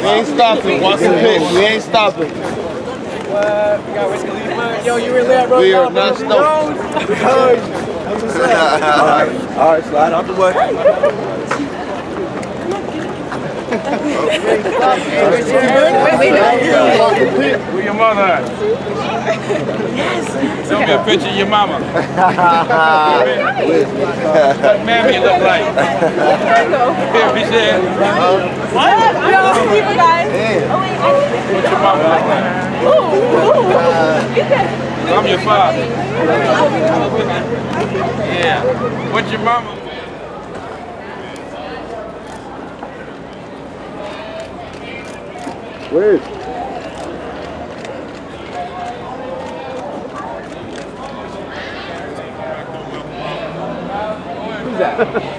We ain't stopping. Watch the pick. We ain't stopping. We got Wiz Khalifa. Yo, you in there, bro? We are not stopping. That's what's up. All right, slide out the way. Where your mother at? Yes. Show me a picture of your mama. What mammy you look like? Here, we said. What? Yo, people guys. What's your mama look like? I'm your father. Yeah. What's your mama? Where? Who's that?